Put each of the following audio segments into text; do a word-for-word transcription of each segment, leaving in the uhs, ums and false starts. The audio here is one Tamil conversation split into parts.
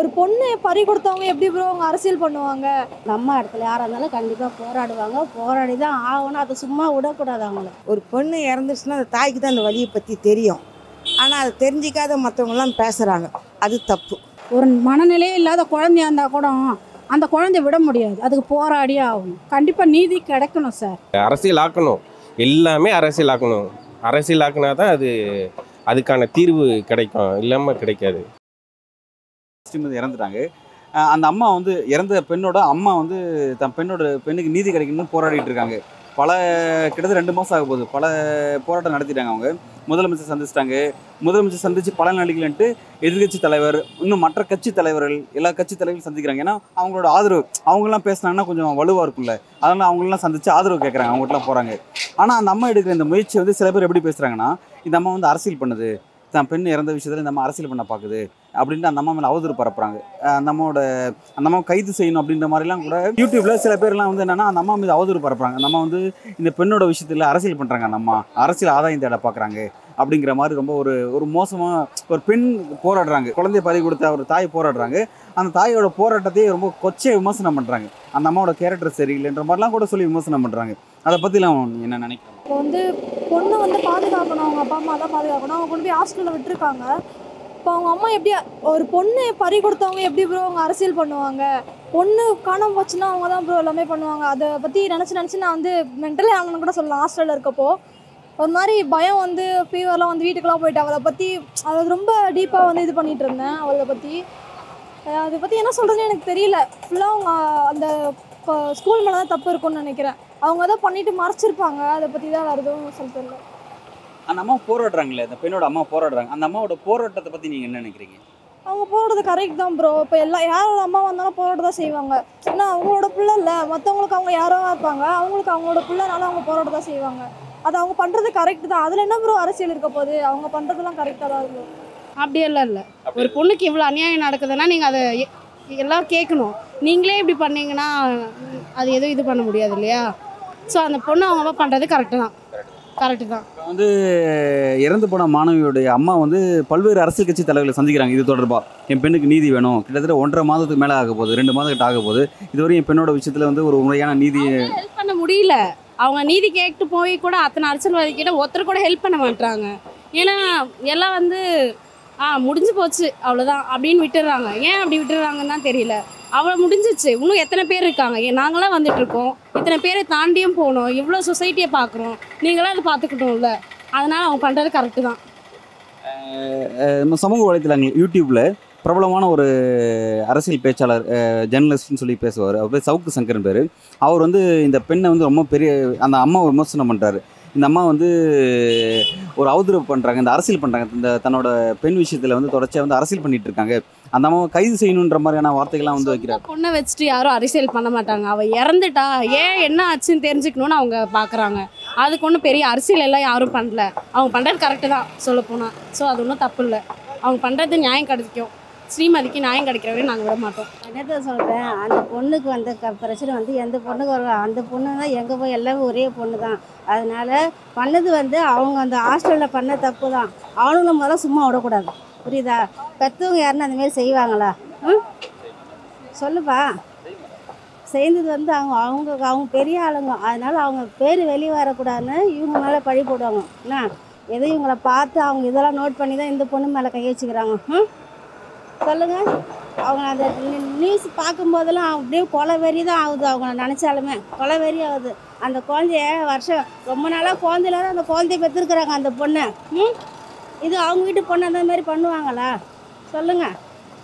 ஒரு பொண்ணு பறி கொடுத்தவங்க எப்படி ப்ரோ அவங்க அரசியல் பண்ணுவாங்க? நம்ம இடத்துல யாராக இருந்தாலும் கண்டிப்பாக போராடுவாங்க, போராடி தான் ஆகணும். அதை சும்மா விடக்கூடாது அவங்கள. ஒரு பொண்ணு இறந்துச்சுன்னா அந்த தாய்க்கு தான் அந்த வலியை பற்றி தெரியும். ஆனால் அதை தெரிஞ்சிக்காத மற்றவங்களாம் பேசுகிறாங்க, அது தப்பு. ஒரு மனநிலையே இல்லாத குழந்தையா இருந்தால் கூட அந்த குழந்தைய விட முடியாது, அதுக்கு போராடியே ஆகணும். கண்டிப்பாக நீதி கிடைக்கணும் சார். அரசியல் ஆக்கணும், எல்லாமே அரசியல் ஆக்கணும். அரசியல் ஆக்கினா தான் அது அதுக்கான தீர்வு கிடைக்கும், இல்லாமல் கிடைக்காது. இறந்துட்டாங்க. அந்த அம்மா வந்து இறந்த பெண்ணோட அம்மா வந்து தன் பெண்ணோட பெண்ணுக்கு நீதி கிடைக்கணும்னு போராடிட்டு இருக்காங்க. பல கிட்டத்தட்ட ரெண்டு மாதம் ஆக போகுது. பல போராட்டம் நடத்திட்டாங்க. அவங்க முதலமைச்சர் சந்திச்சிட்டாங்க. முதலமைச்சர் சந்தித்து பல நாளைக்குலன்ட்டு எதிர்கட்சி தலைவர், இன்னும் மற்ற கட்சி தலைவர்கள், எல்லா கட்சி தலைவர்களும் சந்திக்கிறாங்க. ஏன்னா அவங்களோட ஆதரவு, அவங்களாம் பேசினாங்கன்னா கொஞ்சம் வலுவாக இருக்கும்ல, அதனால் அவங்களெலாம் சந்தித்து ஆதரவு கேட்குறாங்க, அவங்ககிட்டலாம் போகிறாங்க. ஆனால் அந்த அம்மா எடுக்கிற இந்த முயற்சி வந்து சில பேர் எப்படி பேசுகிறாங்கன்னா, இந்த அம்மா வந்து அரசியல் பண்ணுது, தான் பெண் இறந்த விஷயத்தில் இந்த அம்மா அரசியல் பண்ண பார்க்குது அப்படின்ட்டு அந்த அம்மா மேலே அவதூறு பரப்புறாங்க. அந்த அம்மாவோட அந்த அம்மா கைது செய்யணும் அப்படின்ற மாதிரிலாம் கூட யூடியூப்ல சில பேர்லாம் வந்து என்னன்னா அந்த அம்மா மீது அவதூறு பரப்புறாங்க. அந்த அம்மா வந்து இந்த பெண்ணோட விஷயத்தில் அரசியல் பண்ணுறாங்க, அந்த அம்மா அரசியல் ஆதாயம் தேட பார்க்குறாங்க அப்படிங்கிற மாதிரி ரொம்ப ஒரு ஒரு மோசமாக ஒரு பெண் போராடுறாங்க. குழந்தைய பறி கொடுத்த ஒரு தாய் போராடுறாங்க. அந்த தாயோட போராட்டத்தையே ரொம்ப கொச்சையை விமர்சனம் பண்ணுறாங்க. அந்த அம்மாவோட கேரக்டர் சரியில்லைன்ற மாதிரிலாம் கூட சொல்லி விமர்சனம் பண்ணுறாங்க. அதை பற்றிலாம் என்ன நினைக்கிறேன்? இப்போ வந்து பொண்ணு வந்து பாதுகாக்கணும், அவங்க அப்பா அம்மா தான் பாதுகாக்கணும். அவங்க கொண்டு போய் ஹாஸ்டலில் விட்டுருக்காங்க. இப்போ அவங்க அம்மா எப்படி ஒரு பொண்ணு பறி கொடுத்தவங்க எப்படி ப்ரோ அவங்க அரசியல் பண்ணுவாங்க? பொண்ணு காணாமல் போச்சுன்னா அவங்க தான் ப்ரோ எல்லாமே பண்ணுவாங்க. அதை பற்றி நினச்சி நினச்சி நான் வந்து மென்டலி ஆகணும்னு கூட சொல்லலாம். ஹாஸ்டலில் இருக்கப்போ ஒரு மாதிரி பயம் வந்து ஃபீவர்லாம் வந்து வீட்டுக்கெலாம் போயிட்டு அவளை பற்றி அதை ரொம்ப டீப்பாக வந்து இது பண்ணிகிட்டு இருந்தேன். அவளை பற்றி அதை பற்றி என்ன சொல்கிறதுன்னு எனக்கு தெரியல. ஃபுல்லாக அவங்க அந்த ஸ்கூல் மேலே தான் தப்பு இருக்கும்னு நினைக்கிறேன். அவங்க தான் பண்ணிட்டு மறைச்சிருப்பாங்க. அதை பற்றி தான் வேறு எதுவும் சொல்ல தெரியல. அந்த அம்மா போராடுறாங்களே, அந்த பெண்ணோட அம்மா போராடுறாங்க, அந்த அம்மாவோட போராட்டத்தை பற்றி நீங்கள் என்ன நினைக்கிறீங்க? அவங்க போராடுறது கரெக்ட் தான் ப்ரோ. இப்போ எல்லா யாரோட அம்மா வந்தாலும் போராட தான் செய்வாங்க. ஏன்னா அவங்களோட பிள்ளை இல்லை, மற்றவங்களுக்கு அவங்க யாரோ இருப்பாங்க, அவங்களுக்கு அவங்களோட பிள்ளைனால அவங்க போராட தான் செய்வாங்க. அது அவங்க பண்ணுறது கரெக்ட் தான். அதில் என்ன ப்ரோ அரசியல் இருக்க போகுது? அவங்க பண்ணுறதுலாம் கரெக்டாக தான் இருக்கும். அப்படியெல்லாம் இல்லை. ஒரு பொண்ணுக்கு இவ்வளோ அநியாயம் நடக்குதுன்னா நீங்கள் அதை எல்லாம் கேட்கணும். நீங்களே இப்படி பண்ணீங்கன்னா அது எதுவும் இது பண்ண முடியாது இல்லையா? ஸோ அந்த பொண்ணு அவங்க அப்பா பண்ணுறது கரெக்டு தான், கரெக்டு தான். வந்து இறந்து போன மாணவியோடைய அம்மா வந்து பல்வேறு அரசியல் கட்சி தலைவர்களை சந்திக்கிறாங்க. இது தொடர்பாக என் பெண்ணுக்கு நீதி வேணும், கிட்டத்தட்ட ஒன்றரை மாதத்துக்கு மேலே ஆக போகுது, ரெண்டு மாதம் கிட்ட ஆக போகுது. இதுவரை என் பெண்ணோட விஷயத்தில் வந்து ஒரு முறையான நீதி ஹெல்ப் பண்ண முடியல. அவங்க நீதி கேட்டு போய் கூட அத்தனை அரசியல்வாதி கிட்ட ஒருத்தர் கூட ஹெல்ப் பண்ண மாட்டாங்க. ஏன்னா எல்லாம் வந்து ஆ முடிஞ்சு போச்சு அவ்வளோதான் அப்படின்னு விட்டுடுறாங்க. ஏன் அப்படி விட்டுடுறாங்கன்னு தான் தெரியல. அவ்வளோ முடிஞ்சிச்சு, இன்னும் எத்தனை பேர் இருக்காங்க? நாங்களாம் வந்துட்டுருக்கோம், இத்தனை பேரை தாண்டியும் போகணும், இவ்வளோ சொசைட்டியை பார்க்குறோம், நீங்களாம் அதை பார்த்துக்கிட்டோம்ல. அதனால் அவங்க பண்ணுறது கரெக்டு தான். நம்ம சமூக வலைத்தளங்கள் யூடியூப்பில் பிரபலமான ஒரு அரசியல் பேச்சாளர், ஜேர்னலிஸ்ட்னு சொல்லி பேசுவார். அவர் பேர் சவுக்கு சங்கரன் பேர். அவர் வந்து இந்த பெண்ணை வந்து ரொம்ப பெரிய அந்த அம்மாவை விமர்சனம் பண்ணுறாரு. இந்த அம்மா வந்து ஒரு அவதூறு பண்ணுறாங்க, இந்த அரசியல் பண்ணுறாங்க, இந்த தன்னோட பெண் விஷயத்தில் வந்து தொடர்ச்சியாக வந்து அரசியல் பண்ணிகிட்டு இருக்காங்க. அந்த அம்மாவை கைது செய்யணுன்ற மாதிரியான வார்த்தைகள்லாம் வந்து வைக்கிறாங்க. பொண்ணை வச்சுட்டு யாரும் அரசியல் பண்ண மாட்டாங்க. அவள் இறந்துட்டா ஏன் என்ன ஆச்சுன்னு தெரிஞ்சுக்கணுன்னு அவங்க பார்க்குறாங்க. அதுக்கு ஒன்றும் பெரிய அரசியல் எல்லாம் யாரும் பண்ணல. அவங்க பண்ணுறது கரெக்டு தான் சொல்லப்போனால். ஸோ அது ஒன்றும் தப்பு இல்லை. அவங்க பண்ணுறது நியாயம் கிடைக்கும். ஸ்ரீமதிக்கு நியாயம் கிடைக்கிற வரையும் நாங்கள் விட மாட்டோம். என்னத்தை சொல்கிறேன், அந்த பொண்ணுக்கு வந்த க பிரச்சனை வந்து எந்த பொண்ணுக்கு வரும்? அந்த பொண்ணு தான் எங்கே போய் எல்லாமே ஒரே பொண்ணு தான். அதனால் பண்ணது வந்து அவங்க அந்த ஹாஸ்டலில் பண்ண தப்பு தான். அவனுங்களும் முதல்ல சும்மா விடக்கூடாது, புரியுதா? பெற்றவங்க யாருன்னா அந்தமாரி செய்வாங்களா? ம் சொல்லுப்பா. செய்தது வந்து அவங்க அவங்க அவங்க பெரிய ஆளுங்க. அதனால் அவங்க பேர் வெளியே வரக்கூடாதுன்னு இவங்க மேலே பழி போடுவாங்க. என்ன எதுவும் இவங்கள பார்த்து அவங்க இதெல்லாம் நோட் பண்ணி தான் இந்த பொண்ணு மேலே கை வச்சுக்கிறாங்க. ம் சொல்லுங்கள். அவங்க அந்த நியூஸ் பார்க்கும்போதெல்லாம் அப்படியே கொலை வெறி தான் ஆகுது. அவங்க நினச்சாலுமே கொலை வெறி ஆகுது. அந்த குழந்தைய வருஷம் ரொம்ப நாளாக குழந்தையில அந்த குழந்தைய பெற்றுருக்குறாங்க அந்த பொண்ணை. ம் இது அவங்க வீட்டு பொண்ணு அந்த மாதிரி பண்ணுவாங்களா? சொல்லுங்கள்,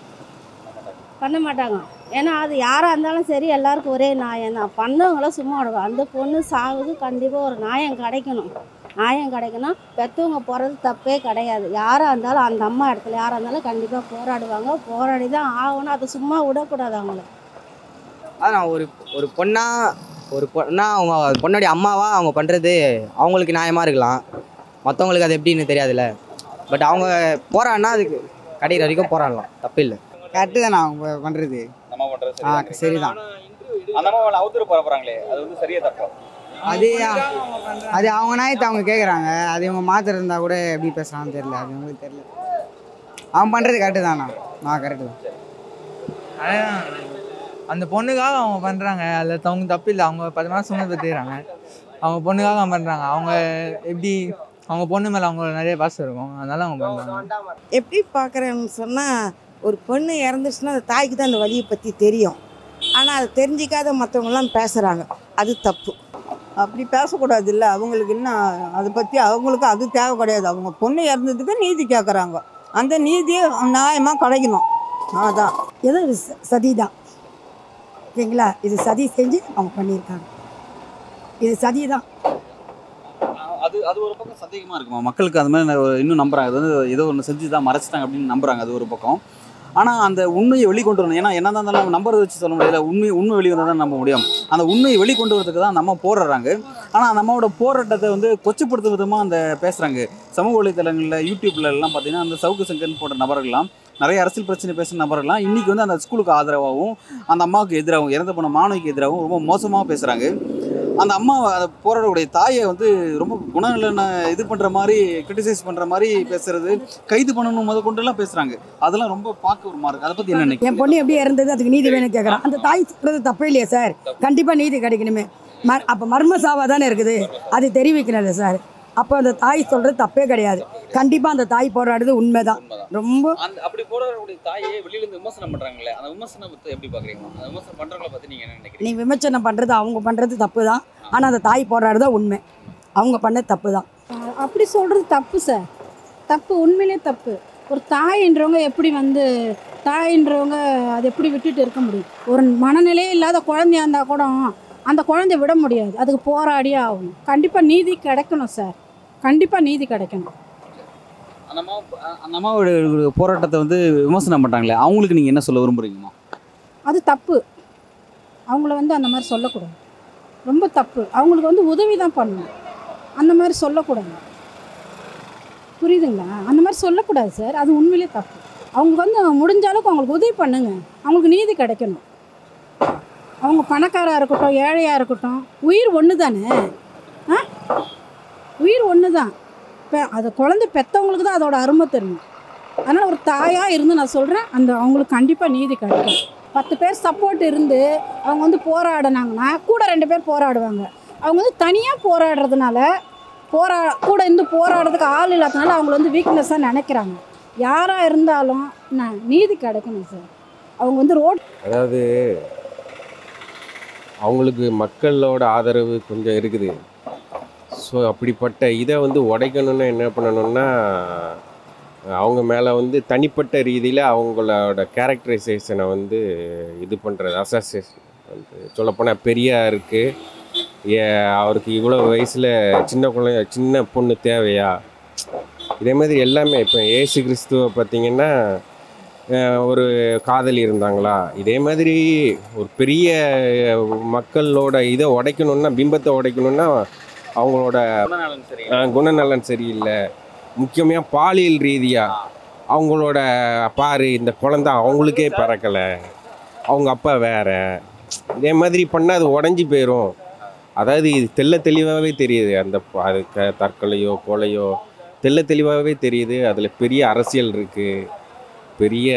பண்ண மாட்டாங்க. ஏன்னா அது யாராக இருந்தாலும் சரி எல்லாருக்கும் ஒரே நியாயம் தான். பண்ணவங்களாம் சும்மா விடுவோம். அந்த பொண்ணு சாவுது கண்டிப்பாக ஒரு நியாயம் கிடைக்கணும். நியாயம் கிடைக்கணும். பெற்றவங்க போகிறது தப்பே கிடையாது. யாராக இருந்தாலும் அந்த அம்மா இடத்துல யாராக இருந்தாலும் கண்டிப்பாக போராடுவாங்க, போராடி தான் ஆகணும். அதை சும்மா விடக்கூடாது அவங்கள. அதான் ஒரு ஒரு பொண்ணா ஒரு பொண்ணா அவங்க பொண்ணுடைய அம்மாவா அவங்க பண்ணுறது அவங்களுக்கு நியாயமாக இருக்கலாம். மற்றவங்களுக்கு அது எப்படின்னு தெரியாதுல்ல. பட் அவங்க போராடினா அதுக்கு கடைசி வரைக்கும் போராடலாம், தப்பு இல்லை. கரெக்டு தானே அவங்க பண்ணுறது. ஆ சரிதான். அந்த அம்மா அவதூறு பரப்புறாங்களே, அது வந்து சரியா தப்பா? அது அது அவங்க நாயத்தை அவங்க கேட்குறாங்க. அது இவங்க மாத்திரம் இருந்தால் கூட எப்படி பேசுகிறான்னு தெரியல. அது அவங்களுக்கு தெரியல. அவன் பண்ணுறது கரெக்டு தானா? ஆ கரெக்டு தான். ஆனால் அந்த பொண்ணுக்காக அவங்க பண்ணுறாங்க. அதில் அவங்க தப்பு இல்லை. அவங்க பத்து மாதம் சுமந்து பெற்றுக்கிறாங்க. அவங்க பொண்ணுக்காக அவங்க பண்ணுறாங்க. அவங்க எப்படி அவங்க பொண்ணு மேலே அவங்க நிறைய பாசம் இருக்கும், அதனால அவங்க பண்ணுறாங்க. எப்படி பார்க்குறேன்னு சொன்னால், ஒரு பொண்ணு இறந்துச்சுன்னா அந்த தாய்க்கு தான் அந்த வலியை பற்றி தெரியும். ஆனால் அதை தெரிஞ்சிக்காத மற்றவங்களாம் பேசுகிறாங்க, அது தப்பு. அப்படி பேசக்கூடாது இல்லை. அவங்களுக்கு என்ன அதை பற்றி அவங்களுக்கு அது தேவை கிடையாது. அவங்க பொண்ணு இறந்ததுக்கு நீதி கேட்குறாங்க. அந்த நீதியை நியாயமாக கிடைக்கணும். அதான் ஏதோ இது சதி தான், ஓகேங்களா? இது சதி செஞ்சு அவங்க பண்ணியிருக்காங்க. இது சதி தான். அது அது ஒரு பக்கம் சந்தேகமாக இருக்குமா மக்களுக்கு? அது மாதிரி நான் இன்னும் நம்புறாங்க. அது வந்து ஏதோ ஒன்று செஞ்சு தான் மறைச்சிட்டாங்க அப்படின்னு நம்புறாங்க. அது ஒரு பக்கம். ஆனால் அந்த உண்மையை வெளிக்கொண்டு வரணும். ஏன்னா என்ன தான் இருந்தாலும் நம்புறதை வச்சு சொல்ல முடியாது. உண்மை உண்மை வெளிவந்தால் தான் நம்ப முடியும். அந்த உண்மையை வெளிக்கொண்டு வரதுக்கு தான் நம்ம போராடுறாங்க. ஆனால் நம்மளோட போராட்டத்தை வந்து கொச்சப்படுத்தும் விதமாக அந்த பேசுகிறாங்க. சமூக வலைத்தளங்களில் யூடியூப்ல எல்லாம் பார்த்தீங்கன்னா அந்த சவுக்கு சங்கர் போன்ற நபர்கள்லாம், நிறைய அரசியல் பிரச்சனை பேசுகிற நபர்கள்லாம் இன்றைக்கி வந்து அந்த ஸ்கூலுக்கு ஆதரவாகவும் அந்த அம்மாவுக்கு எதிராகவும் இறந்து போன மாணவிக்கு எதிராகவும் ரொம்ப மோசமாக பேசுகிறாங்க. அந்த அம்மா அந்த போராடக்கூடிய தாயை வந்து ரொம்ப குணநலனை இது பண்ணுற மாதிரி, கிரிட்டிசைஸ் பண்ணுற மாதிரி பேசுறது, கைது பண்ணணும் முத கொண்டுலாம் பேசுகிறாங்க. அதெல்லாம் ரொம்ப பார்க்க ஒரு மாதிரி. அதை பற்றி என்ன நினைக்கிறீங்க? என் பொண்ணு எப்படி இறந்தது, அதுக்கு நீதி வேணும் கேட்குறான். அந்த தாய் சொல்கிறது தப்பே இல்லையா சார்? கண்டிப்பாக நீதி கிடைக்கணுமே. ம அப்போ மர்ம சாவாக தானே இருக்குது, அது தெரிவிக்கணும்ல சார். அப்போ அந்த தாய் சொல்கிறது தப்பே கிடையாது. கண்டிப்பாக அந்த தாய் போராடுறது உண்மைதான். ரொம்ப அந்த அப்படி போராடக்கூடிய தாயை வெளியிலேருந்து விமர்சனம் பண்ணுறாங்களே, அந்த விமர்சனத்தை எப்படி பார்க்குறீங்க? அந்த விமர்சனம் பண்ணுறவங்கள பற்றி நீங்கள் என்ன நினைக்கிறீங்க? நீ விமர்சனம் பண்ணுறது அவங்க பண்ணுறது தப்பு தான். ஆனால் அந்த தாய் போராடுறதா உண்மை. அவங்க பண்ண தப்பு தான். அப்படி சொல்கிறது தப்பு சார், தப்பு, உண்மையிலே தப்பு. ஒரு தாயின்றவங்க எப்படி வந்து தாயின்றவங்க அதை எப்படி விட்டுட்டு இருக்க முடியும்? ஒரு மனநிலையே இல்லாத குழந்தையா இருந்தால் கூட அந்த குழந்தைய விட முடியாது, அதுக்கு போராடியே ஆகணும். கண்டிப்பாக நீதி கிடைக்கணும் சார், கண்டிப்பாக நீதி கிடைக்கணும். அந்த அம்மா அந்த அம்மாவோட போராட்டத்தை வந்து விமர்சனம் பண்ணுறாங்களே, அவங்களுக்கு நீங்கள் என்ன சொல்ல விரும்புகிறீங்கம்மா? அது தப்பு. அவங்கள வந்து அந்த மாதிரி சொல்லக்கூடாது, ரொம்ப தப்பு. அவங்களுக்கு வந்து உதவி தான் பண்ணணும், அந்த மாதிரி சொல்லக்கூடாது. புரியுதுங்களா? அந்த மாதிரி சொல்லக்கூடாது சார், அது உண்மையிலே தப்பு. அவங்க வந்து முடிஞ்ச அளவுக்கு அவங்களுக்கு உதவி பண்ணுங்க, அவங்களுக்கு நீதி கிடைக்கணும். அவங்க பணக்காராக இருக்கட்டும், ஏழையாக இருக்கட்டும், உயிர் ஒன்று தானே. ஆ உயிர் ஒன்று தான். இப்போ அது குழந்தை பெற்றவங்களுக்கு தான் அதோட அருமை தெரியும். அதனால் ஒரு தாயாக இருந்து நான் சொல்கிறேன், அந்த அவங்களுக்கு கண்டிப்பாக நீதி கிடைக்கும். பத்து பேர் சப்போர்ட் இருந்து அவங்க வந்து போராடினாங்கன்னா கூட ரெண்டு பேர் போராடுவாங்க. அவங்க வந்து தனியாக போராடுறதுனால, போரா கூட இருந்து போராடுறதுக்கு ஆள் இல்லாததுனால அவங்கள வந்து வீக்னஸாக நினைக்கிறாங்க. யாராக இருந்தாலும் நான் நீதி கிடைக்கணும் சார். அவங்க வந்து ரோட் அதாவது அவங்களுக்கு மக்களோட ஆதரவு கொஞ்சம் இருக்குது. ஸோ அப்படிப்பட்ட இதை வந்து உடைக்கணும்னா என்ன பண்ணணும்னா, அவங்க மேலே வந்து தனிப்பட்ட ரீதியில் அவங்களோட கேரக்டரைசேஷனை வந்து இது பண்ணுறது. அசோசியேஷன் வந்து சொல்லப்போனால் பெரியாருக்கு ஏ அவருக்கு இவ்வளோ வயசில் சின்ன குழந்தை சின்ன பொண்ணு தேவையா, இதே மாதிரி எல்லாமே. இப்போ ஏசு கிறிஸ்துவை பார்த்திங்கன்னா ஒரு காதலி இருந்தாங்களா, இதே மாதிரி ஒரு பெரிய மக்களோட இதை உடைக்கணுன்னா, பிம்பத்தை உடைக்கணுன்னா அவங்களோட குணநலன் சரியில்லை. முக்கியமாக பாலியல் ரீதியாக அவங்களோட பாரு, இந்த குழந்தை அவங்களுக்கே பிறக்கலை, அவங்க அப்பா வேற, இதே மாதிரி பண்ணால் அது உடஞ்சி போயிடும். அதாவது இது தெள்ள தெளிவாகவே தெரியுது. அந்த அது க தற்கொலையோ கொலையோ தெள்ள தெளிவாகவே தெரியுது. அதில் பெரிய அரசியல் இருக்குது, பெரிய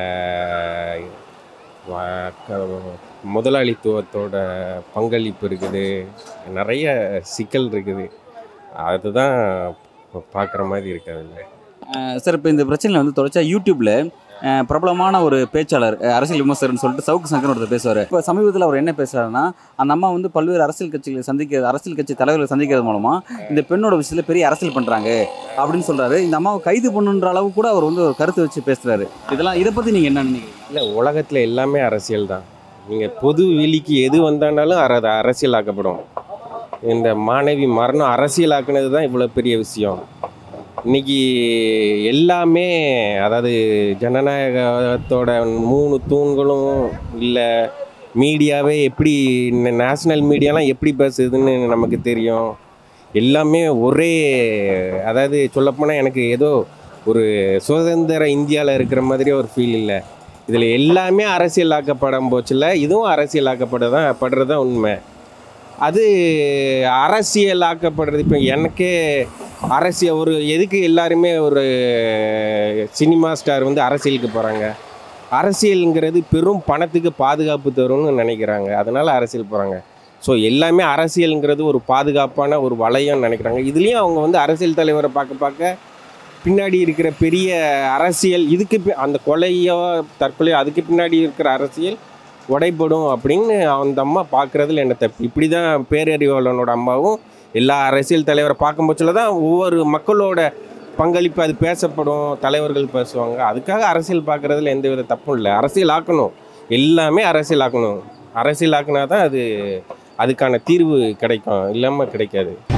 முதலாளித்துவத்தோட பங்களிப்பு இருக்குது, நிறைய சிக்கல் இருக்குது. அதுதான் பார்க்குற மாதிரி இருக்காது சார். இப்போ இந்த பிரச்சனையில் வந்து தொடர்ச்சியாக யூடியூப்பில் பிரபலமான ஒரு பேச்சாளர், அரசியல் விமர்சகர்னு சொல்லிட்டு சவுக்கு சங்கர் ஒருத்தர் பேசுவார். இப்போ சமீபத்தில் அவர் என்ன பேசுகிறாருன்னா, அந்த அம்மா வந்து பல்வேறு அரசியல் கட்சிகளை சந்திக்கிறது, அரசியல் கட்சி தலைவர்களை சந்திக்கிறது மூலமாக இந்த பெண்ணோட விஷயத்தில் பெரிய அரசியல் பண்ணுறாங்க அப்படின்னு சொல்கிறாரு. இந்த அம்மாவை கைது பண்ணுன்ற அளவு கூட அவர் வந்து ஒரு கருத்து வச்சு பேசுகிறாரு. இதெல்லாம் இதை பற்றி நீங்கள் என்ன நினைக்கிறீங்க? இல்லை, உலகத்தில் எல்லாமே அரசியல் தான். நீங்கள் பொது வெளிக்கு எது வந்தானாலும் அற அரசியலாக்கப்படும். இந்த மாணவி மரணம் அரசியலாக்குனது தான் இவ்வளோ பெரிய விஷயம். இன்றைக்கி எல்லாமே, அதாவது ஜனநாயகத்தோட மூணு தூண்களும் இல்லை, மீடியாவே எப்படி நேஷ்னல் மீடியாலாம் எப்படி பேசுதுன்னு நமக்கு தெரியும். எல்லாமே ஒரே, அதாவது சொல்லப்போனால் எனக்கு ஏதோ ஒரு சுதந்திர இந்தியாவில் இருக்கிற மாதிரியே ஒரு ஃபீல் இல்லை. இதில் எல்லாமே அரசியலாக்கப்படும் போச்சில் இதுவும் அரசியலாக்கப்பட தான் படுறது தான் உண்மை. அது அரசியலாக்கப்படுறது. இப்போ எனக்கே அரசியல் ஒரு எதுக்கு எல்லாருமே ஒரு சினிமா ஸ்டார் வந்து அரசியலுக்கு போகிறாங்க, அரசியலுங்கிறது பெரும் பணத்துக்கு பாதுகாப்பு தரும்னு நினைக்கிறாங்க, அதனால் அரசியல் போகிறாங்க. ஸோ எல்லாமே அரசியலுங்கிறது ஒரு பாதுகாப்பான ஒரு வளையம்னு நினைக்கிறாங்க. இதுலேயும் அவங்க வந்து அரசியல் தலைவரை பார்க்க பார்க்க பின்னாடி இருக்கிற பெரிய அரசியல், இதுக்கு அந்த கொலையோ தற்கொலையோ அதுக்கு பின்னாடி இருக்கிற அரசியல் உடைப்படும் அப்படின்னு அந்த அம்மா பார்க்குறதுல என்ன தப்பு? இப்படி தான் பேரறிவாளனோட அம்மாவும் எல்லா அரசியல் தலைவரை பார்க்கும் பட்சத்தில் தான் ஒவ்வொரு மக்களோட பங்களிப்பு அது பேசப்படும், தலைவர்கள் பேசுவாங்க. அதுக்காக அரசியல் பார்க்குறதுல எந்த வித தப்பும் இல்லை. அரசியல் ஆக்கணும், எல்லாமே அரசியல் ஆக்கணும். அரசியல் ஆக்கினா தான் அது அதுக்கான தீர்வு கிடைக்கும், இல்லாமல் கிடைக்காது.